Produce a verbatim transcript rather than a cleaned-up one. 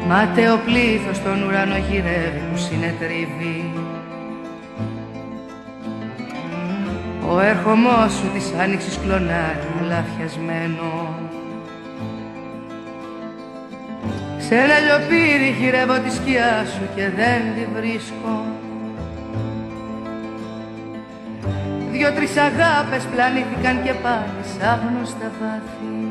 Μάταιο πλήθος τον ουρανό γυρεύει που συνετρίβει. Ο έρχομός σου της άνοιξης κλονάρι λαφιασμένο. Σε ένα λιοπύρι γυρεύω τη σκιά σου και δεν τη βρίσκω. Δυο-τρεις αγάπες πλανήθηκαν και πάλι σ' άγνωστα βάθη.